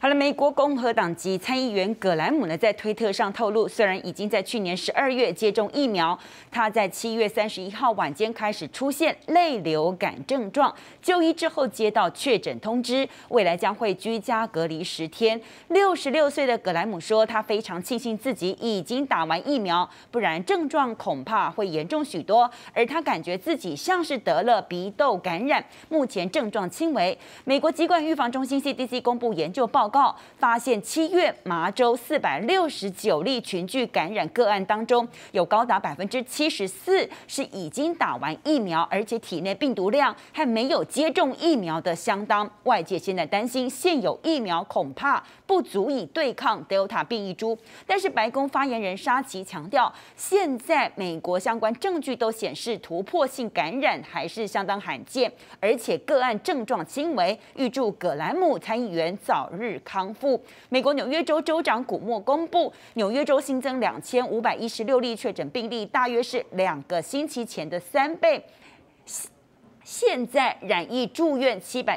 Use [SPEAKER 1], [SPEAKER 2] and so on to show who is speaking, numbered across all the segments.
[SPEAKER 1] 好了，美国共和党籍参议员葛兰姆呢，在推特上透露，虽然已经在去年12月接种疫苗，他在7月31号晚间开始出现类流感症状，就医之后接到确诊通知，未来将会居家隔离10天。66岁的葛兰姆说，他非常庆幸自己已经打完疫苗，不然症状恐怕会严重许多。而他感觉自己像是得了鼻窦感染，目前症状轻微。美国疾管预防中心 CDC 公布研究报告，发现7月麻州469例群聚感染个案当中，有高达74%是已经打完疫苗，而且体内病毒量和没有接种疫苗的相当。外界现在担心现有疫苗恐怕不足以对抗 Delta 变异株，但是白宫发言人沙奇强调，现在美国相关证据都显示突破性感染还是相当罕见，而且个案症状轻微，预祝葛兰姆参议员早日康复。美国纽约州州长古默公布，纽约州新增2516例确诊病例，大约是2个星期前的3倍。现在染疫住院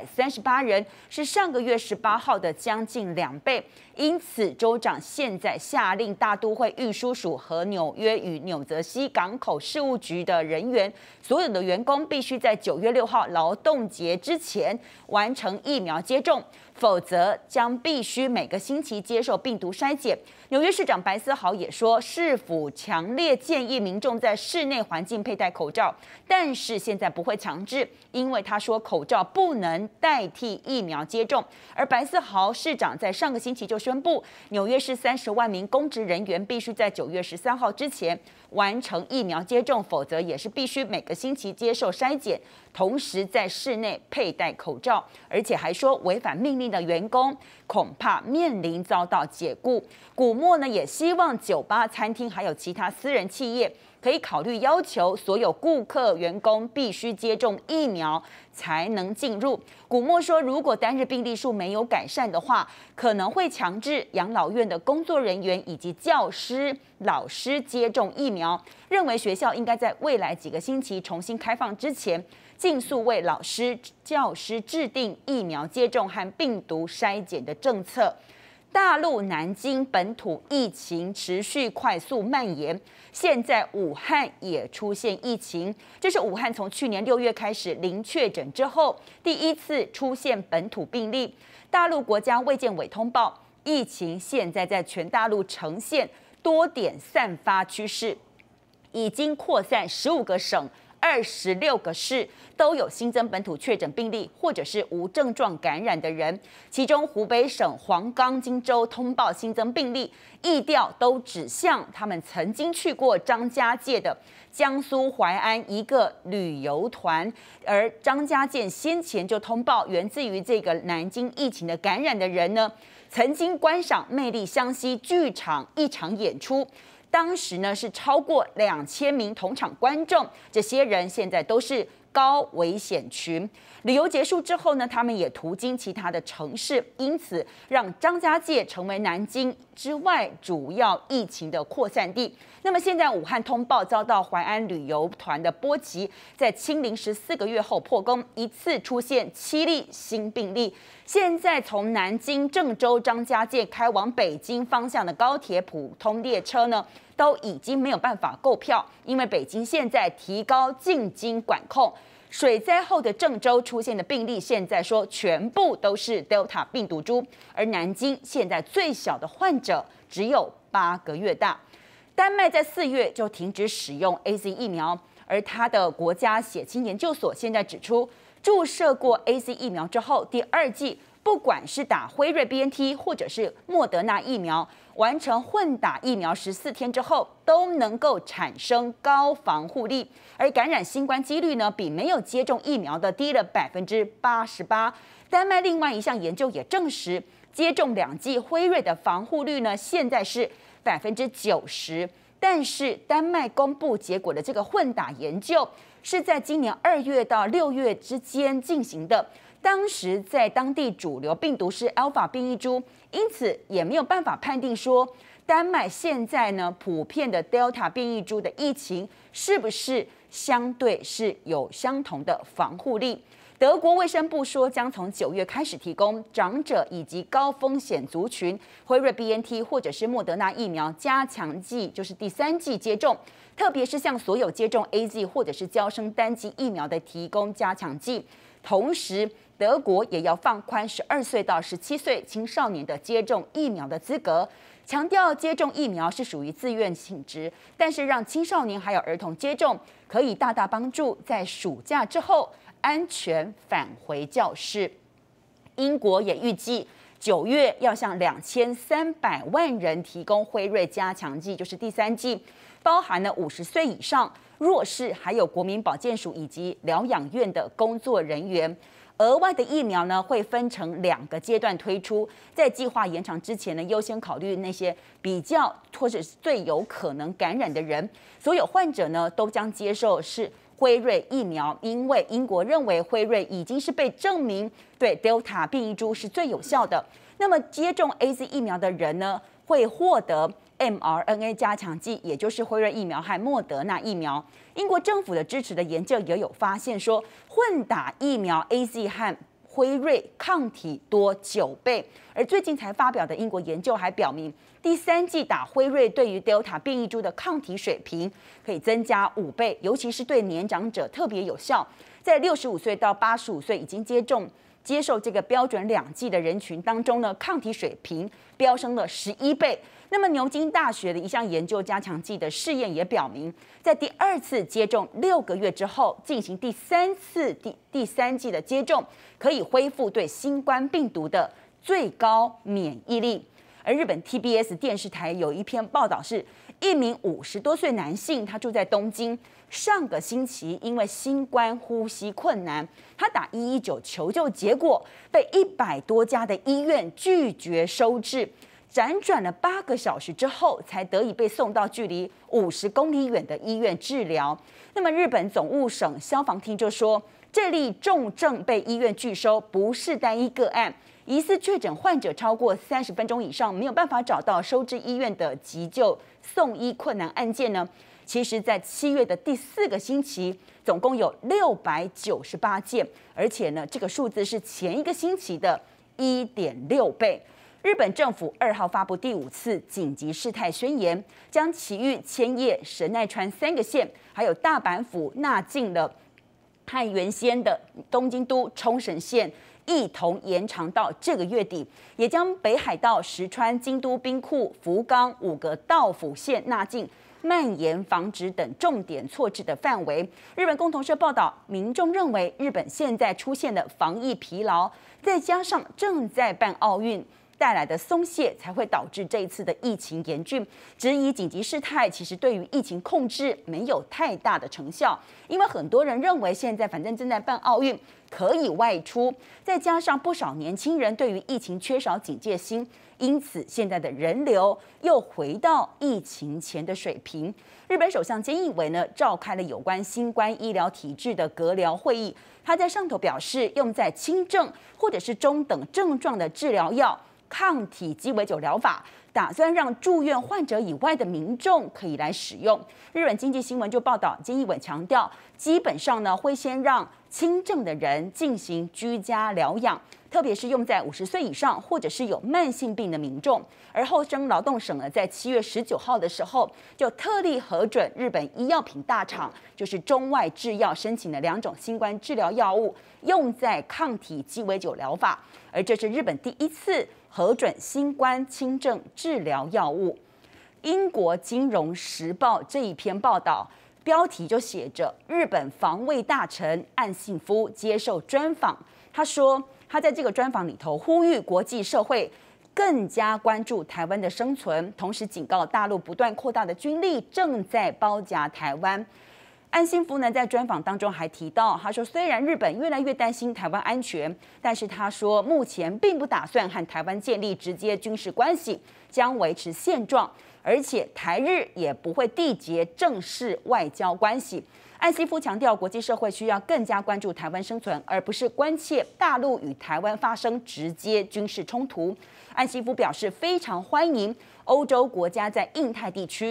[SPEAKER 1] 738人，是上个月18号的将近2倍。因此，州长现在下令大都会运输署和纽约与纽泽西港口事务局的人员，所有的员工必须在9月6号劳动节之前完成疫苗接种，否则将必须每个星期接受病毒筛检。纽约市长白思豪也说，市府强烈建议民众在室内环境佩戴口罩，但是现在不会强制，因为他说口罩不能代替疫苗接种。而白思豪市长在上个星期就宣布，纽约市30万名公职人员必须在9月13号之前完成疫苗接种，否则也是必须每个星期接受筛检，同时在室内佩戴口罩，而且还说违反命令的员工恐怕面临遭到解雇。古默呢也希望酒吧、餐厅还有其他私人企业可以考虑要求所有顾客、员工必须接种疫苗才能进入。古默说，如果单日病例数没有改善的话，可能会强制养老院的工作人员以及教师、老师接种疫苗。认为学校应该在未来几个星期重新开放之前，尽速为老师、教师制定疫苗接种和病毒筛检的政策。大陆南京本土疫情持续快速蔓延，现在武汉也出现疫情。这是武汉从去年6月开始零确诊之后，第一次出现本土病例。大陆国家卫健委通报，疫情现在在全大陆呈现多点散发趋势，已经扩散15个省。26个市都有新增本土确诊病例，或者是无症状感染的人。其中湖北省黄冈、荆州通报新增病例，疫调都指向他们曾经去过张家界的江苏淮安一个旅游团，而张家界先前就通报，源自于这个南京疫情的感染的人呢，曾经观赏魅力湘西剧场一场演出。当时呢是超过2000名同场观众，这些人现在都是高危险群。旅游结束之后呢，他们也途经其他的城市，因此让张家界成为南京之外主要疫情的扩散地。那么现在武汉通报遭到淮安旅游团的波及，在清零14个月后破功，一次出现7例新病例。现在从南京、郑州、张家界开往北京方向的高铁普通列车呢，都已经没有办法购票，因为北京现在提高进京管控。水灾后的郑州出现的病例，现在说全部都是 Delta 病毒株，而南京现在最小的患者只有8个月大。丹麦在4月就停止使用 AZ 疫苗，而它的国家血清研究所现在指出，注射过 AZ 疫苗之后，第2剂不管是打辉瑞 BNT 或者是莫德纳疫苗，完成混打疫苗14天之后，都能够产生高防护力，而感染新冠几率呢，比没有接种疫苗的低了88%。丹麦另外一项研究也证实，接种2剂辉瑞的防护率呢，现在是90%。但是丹麦公布结果的这个混打研究是在今年2月到6月之间进行的。当时在当地主流病毒是 Alpha 变异株，因此也没有办法判定说丹麦现在呢普遍的 Delta 变异株的疫情是不是相对是有相同的防护力。 德国卫生部说，将从9月开始提供长者以及高风险族群辉瑞 BNT 或者是莫德纳疫苗加强剂，就是第3剂接种，特别是向所有接种 AZ 或者是嬌生单剂疫苗的提供加强剂。同时，德国也要放宽12岁到17岁青少年的接种疫苗的资格，强调接种疫苗是属于自愿性质，但是让青少年还有儿童接种，可以大大帮助在暑假之后安全返回教室。英国也预计9月要向2300万人提供辉瑞加强剂，就是第3剂，包含了50岁以上、弱势，还有国民保健署以及疗养院的工作人员。额外的疫苗呢，会分成2个阶段推出，在计划延长之前呢，优先考虑那些比较或者是最有可能感染的人。所有患者呢，都将接受是辉瑞疫苗，因为英国认为辉瑞已经是被证明对 Delta 变异株是最有效的。那么接种 AZ 疫苗的人呢，会获得 mRNA 加强剂，也就是辉瑞疫苗和莫德纳疫苗。英国政府的支持的研究也有发现说，混打疫苗 AZ 和辉瑞抗体多9倍。而最近才发表的英国研究还表明，第3剂打辉瑞对于 Delta 变异株的抗体水平可以增加5倍，尤其是对年长者特别有效。在65岁到85岁已经接受这个标准2剂的人群当中呢，抗体水平飙升了11倍。那么牛津大学的一项研究加强剂的试验也表明，在第2次接种6个月之后进行第3剂的接种，可以恢复对新冠病毒的最高免疫力。而日本 TBS 电视台有一篇报道是，一名50多岁男性，他住在东京，上个星期因为新冠呼吸困难，他打119求救，结果被100多家的医院拒绝收治。辗转了8个小时之后，才得以被送到距离50公里远的医院治疗。那么，日本总务省消防厅就说，这例重症被医院拒收不是单一个案，疑似确诊患者超过30分钟以上没有办法找到收治医院的急救送医困难案件呢。其实，在7月的第4个星期，总共有698件，而且呢，这个数字是前一个星期的1.6倍。日本政府2号发布第5次紧急事态宣言，将埼玉、千叶、神奈川3个县，还有大阪府纳进了和原先的东京都、冲绳县一同延长到这个月底，也将北海道、石川、京都、兵库、福冈5个道府县纳进蔓延防止等重点措置的范围。日本共同社报道，民众认为日本现在出现的防疫疲劳，再加上正在办奥运带来的松懈，才会导致这一次的疫情严峻。质疑紧急事态其实对于疫情控制没有太大的成效，因为很多人认为现在反正正在办奥运，可以外出，再加上不少年轻人对于疫情缺少警戒心，因此现在的人流又回到疫情前的水平。日本首相菅义伟呢召开了有关新冠医疗体制的阁僚会议，他在上头表示，用在轻症或者是中等症状的治疗药抗体鸡尾酒疗法，打算让住院患者以外的民众可以来使用。日本经济新闻就报道，菅义伟强调，基本上呢会先让轻症的人进行居家疗养，特别是用在50岁以上或者是有慢性病的民众。而厚生劳动省呢，在7月19号的时候，就特例核准日本医药品大厂，就是中外制药申请的2种新冠治疗药物，用在抗体鸡尾酒疗法。而这是日本第1次核准新冠轻症治疗药物。英国《金融时报》这一篇报道，标题就写着“日本防卫大臣岸信夫接受专访”。他说，他在这个专访里头呼吁国际社会更加关注台湾的生存，同时警告大陆不断扩大的军力正在包夹台湾。岸信夫呢在专访当中还提到，他说虽然日本越来越担心台湾安全，但是他说目前并不打算和台湾建立直接军事关系，将维持现状，而且台日也不会缔结正式外交关系。岸信夫强调，国际社会需要更加关注台湾生存，而不是关切大陆与台湾发生直接军事冲突。岸信夫表示非常欢迎欧洲国家在印太地区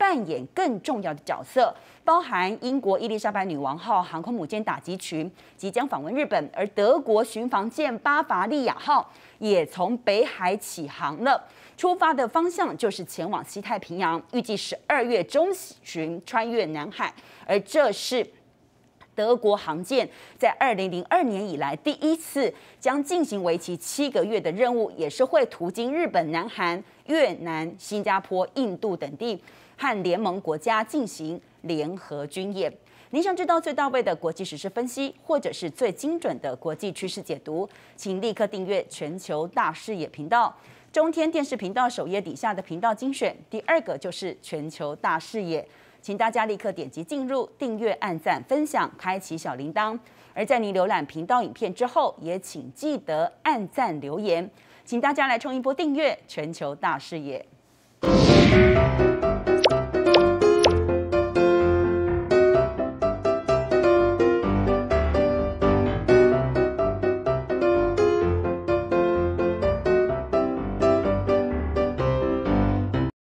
[SPEAKER 1] 扮演更重要的角色，包含英国伊丽莎白女王号航空母舰打击群即将访问日本，而德国巡防舰巴伐利亚号也从北海起航了。出发的方向就是前往西太平洋，预计12月中旬穿越南海，而这是德国航舰在2002年以来第一次将进行为期7个月的任务，也是会途经日本、南韩、越南、新加坡、印度等地，和联盟国家进行联合军演。您想知道最到位的国际时事分析，或者是最精准的国际趋势解读，请立刻订阅全球大视野频道。中天电视频道首页底下的频道精选，第2个就是全球大视野，请大家立刻点击进入订阅、按赞、分享、开启小铃铛。而在你浏览频道影片之后，也请记得按赞留言，请大家来冲一波订阅全球大视野。